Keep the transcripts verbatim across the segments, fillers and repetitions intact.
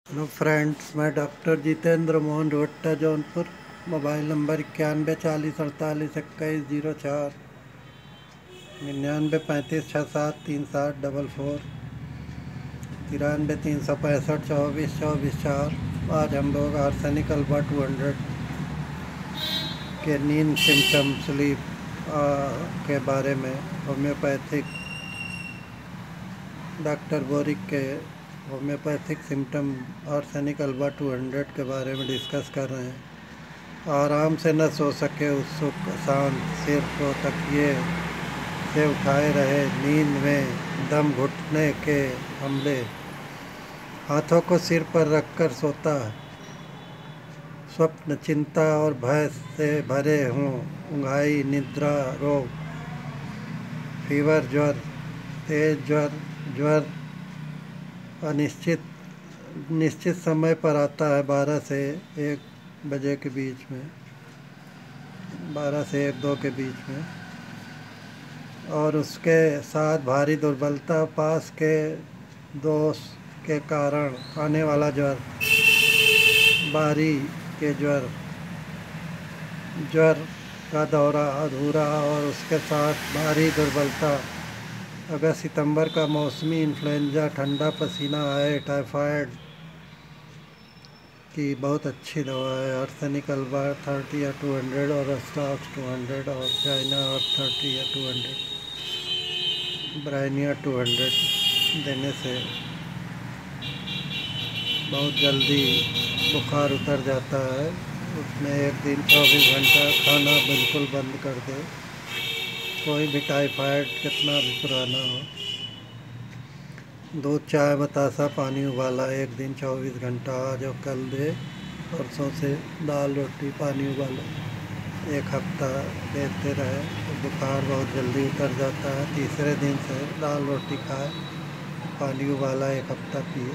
Hello friends, मैं doctor Jitendra Mohan Rohatta Jaunpur. Mobile number इक्यानवे चालीस अड़तालीस इक्कीस जीरो चार, निन्यानवे पैंतीस छः सात तीन सात डबल फोर, तिरानवे तीन सौ पैंसठ चौबीस चौबीस चार। आज हम लोग आर्सेनिक अल्बा टू हंड्रेड के नींद सिम्टम स्लीप के बारे में होम्योपैथिक डॉक्टर बोरिक के homeopathic symptom arsenic alba two hundred के बारे में डिस्कस कर रहे हैं। आराम से न सो सके उत्सुक शांत सिर को तकिए से उठाए रहे, नींद में दम घुटने के हमले, हाथों को सिर पर रखकर सोता है, स्वप्न चिंता और भय से भरे हों, ऊंघाई निद्रा रोग, फीवर ज्वर, तेज ज्वर ज्वर अनिश्चित निश्चित समय पर आता है, बारह से एक बजे के बीच में, बारह से एक दो के बीच में, और उसके साथ भारी दुर्बलता, पास के दोष के कारण आने वाला ज्वर, बारी के ज्वर, ज्वर का दौरा अधूरा और उसके साथ भारी दुर्बलता, अगस्त सितंबर का मौसमी इन्फ्लुएंजा, ठंडा पसीना आए, टाइफाइड की बहुत अच्छी दवा है आर्सेनिक अल्बा थर्टी या टू हंड्रेड और अस्टाक्स टू हंड्रेड और चाइना और थर्टी या two hundred bryonia two hundred देने से बहुत जल्दी बुखार उतर जाता है। उसमें एक दिन चौबीस घंटा खाना बिल्कुल बंद कर दे, कोई भी टाइफाइड कितना भी पुराना हो। दूध चाय बतासा पानी उबाला एक दिन चौबीस घंटा, आज और कल दे, परसों से दाल रोटी पानी उबाला एक हफ्ता देते रहे तो बुखार बहुत जल्दी उतर जाता है। तीसरे दिन से दाल रोटी खाए, पानी उबाला एक हफ्ता पिए,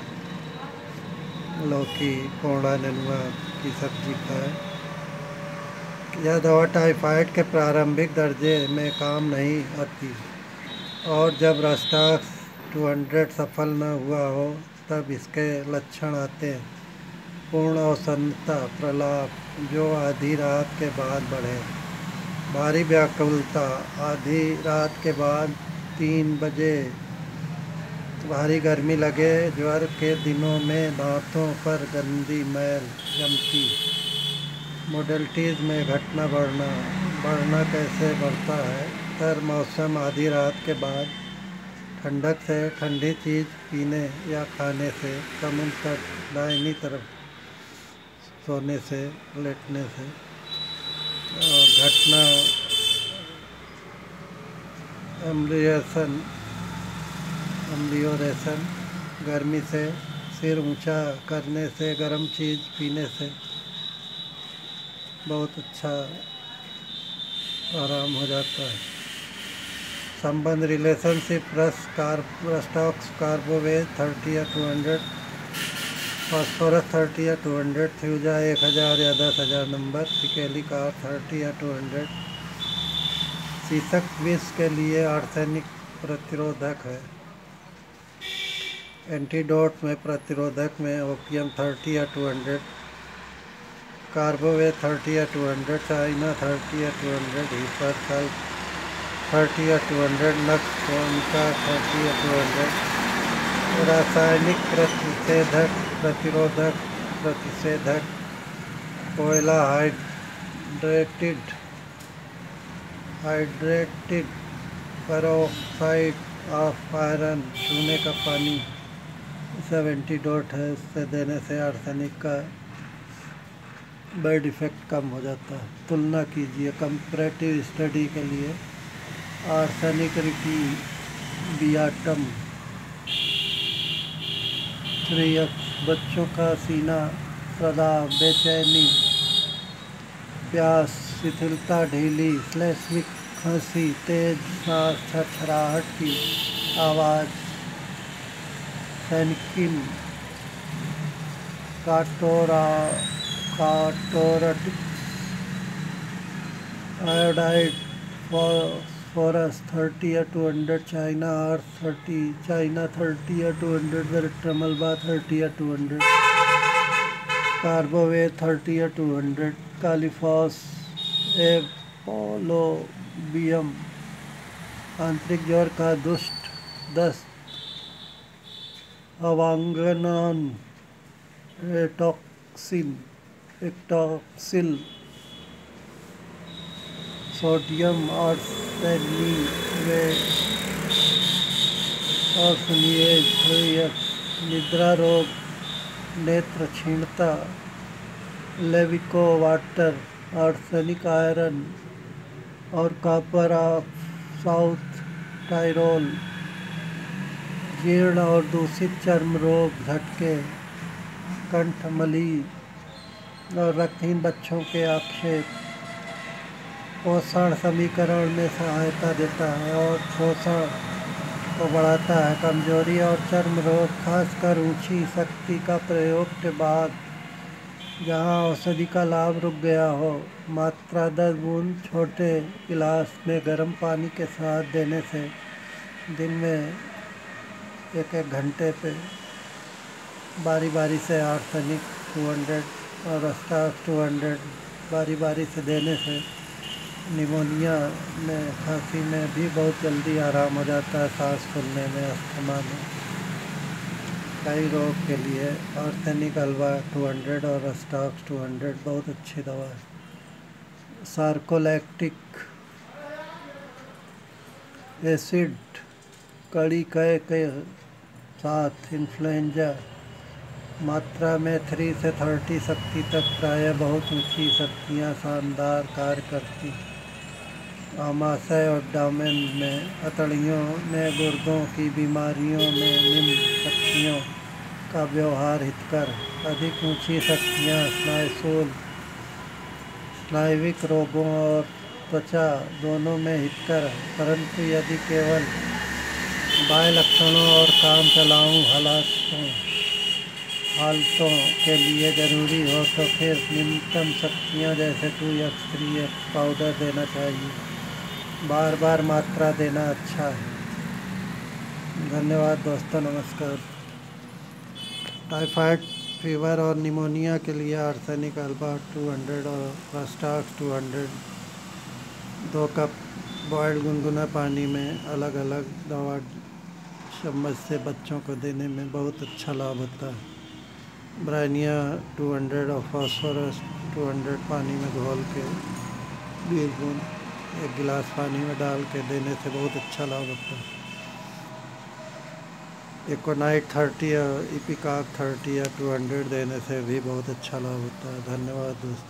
लौकी कोड़ा नेनुआ की सब्जी खाए। यह दवा टाइफाइड के प्रारंभिक दर्जे में काम नहीं आती और जब रस्टाक्स टू हंड्रेड सफल न हुआ हो तब इसके लक्षण आते हैं। पूर्ण अवसन्नता, प्रलाप जो आधी रात के बाद बढ़े, भारी व्याकुलता आधी रात के बाद तीन बजे, भारी गर्मी लगे, ज्वर के दिनों में दांतों पर गंदी मैल जमती, मोडलिटीज़ में घटना बढ़ना बढ़ना कैसे बढ़ता है, तर मौसम आधी रात के बाद, ठंडक से, ठंडी चीज़ पीने या खाने से, कमर तक दाहिनी तरफ सोने से, लेटने से, और घटना एम्ब्लियोरेशन एम्ब्लियोरेशन गर्मी से, सिर ऊंचा करने से, गर्म चीज़ पीने से बहुत अच्छा आराम हो जाता है। संबंध रिलेशनशिप रस कार्ब रस्टॉक्स कार्बोवेज थर्टी या टू हंड्रेड, फॉस्फोरस थर्टी या टू हंड्रेड, थ्यूजा एक हज़ार या दस हज़ार नंबर, सिकेली कार थर्टी या टू हंड्रेड, शीशक विष के लिए आर्सेनिक प्रतिरोधक है। एंटीडोट में प्रतिरोधक में ओपियम थर्टी या टू हंड्रेड, कार्बोवेज थर्टी या टू हंड्रेड, चाइना थर्टी या two hundred, hepar sulph thirty या टू हंड्रेड, नक्स कोनिका थर्टी या टू हंड्रेड, रासायनिक प्रतिषेधक प्रतिरोधक प्रतिषेधक, कोयला hydrated hydrated peroxide of iron, चूने का पानी, सब एंटीडोट है। इससे देने से आर्सेनिक का बैड इफ़ेक्ट कम हो जाता है। तुलना कीजिए कंपैरेटिव स्टडी के लिए आर्सेनिक रिटी बियाटम थ्री एक्स, बच्चों का सीना, सदा बेचैनी, प्यास, शिथिलता, ढीली, श्लेष्मिक खांसी, तेज सांस, छरछराहट की आवाज़, सैनिकिन, काटोरा कार्टोरेटिक्स, आयोडाइड फॉस्फोरस थर्टी या टू हंड्रेड, चाइना आर थर्टी, चाइना थर्टी या टू हंड्रेड, वेरेट्रमल्बा थर्टी या टू हंड्रेड, कार्बोवेट थर्टी या टू हंड्रेड, कालीफॉस एपोलोबियम आंतरिक ज्वर का दुष्ट दस्त, अवांगनान एटॉक्सिन एक्टॉक्सिल, सोडियम आर्सेनिवेट आर्सेनिएट, निद्रा रोग, नेत्र क्षीणता, लेविको वाटर, आर्सेनिक आयरन और कॉपर ऑफ साउथ टायरोल, जीर्ण और दूषित चर्म रोग, झटके, कंठमली और रक्तहीन बच्चों के आक्षेप, पोषण समीकरण में सहायता देता है और पोषण को बढ़ाता है। कमजोरी और चर्म रोग, खासकर ऊंची शक्ति का प्रयोग के बाद जहां औषधि का लाभ रुक गया हो, मात्रा दस बूंद छोटे गिलास में गर्म पानी के साथ देने से दिन में एक एक घंटे पे बारी बारी से आर्सेनिक टू हंड्रेड और अस्टाक्स टू हंड्रेड बारी बारी से देने से निमोनिया में, खांसी में भी बहुत जल्दी आराम हो जाता है। सांस फूलने में, अस्थमा में, कई रोग के लिए आर्सेनिक अल्वा टू हंड्रेड और अस्टाक्स टू हंड्रेड बहुत अच्छी दवा है। सार्कोलैक्टिक एसिड कड़ी कय के साथ इन्फ्लुएंजा, मात्रा में थ्री से थर्टी शक्ति तक, प्रायः बहुत ऊंची शक्तियाँ शानदार कार्य करती। आमाशय और डामेन में, अतड़ियों में, गुर्दों की बीमारियों में निम्न शक्तियों का व्यवहार हितकर, अधिक ऊंची शक्तियाँ स्नायुशूल, स्नायुविक रोगों और त्वचा दोनों में हितकर, परंतु यदि केवल बाह्य लक्षणों और काम चलाऊ हालातों हालतों के लिए जरूरी हो तो फिर न्यूनतम शक्तियाँ जैसे two X three X powder देना चाहिए। बार बार मात्रा देना अच्छा है। धन्यवाद दोस्तों, नमस्कार। टाइफाइड फीवर और निमोनिया के लिए आर्सेनिक अल्फा टू हंड्रेड और अस्टाक्स टू हंड्रेड दो कप बॉयल्ड गुनगुना पानी में अलग अलग दवा चम्मच से बच्चों को देने में बहुत अच्छा लाभ होता है। ब्राइनिया टू हंड्रेड और फास्फोरस टू हंड्रेड पानी में घोल के बीस बूंद एक गिलास पानी में डाल के देने से बहुत अच्छा लाभ होता है। इकोनाइट थर्टी या इपिकाक थर्टी या टू हंड्रेड देने से भी बहुत अच्छा लाभ होता है। धन्यवाद दोस्तों।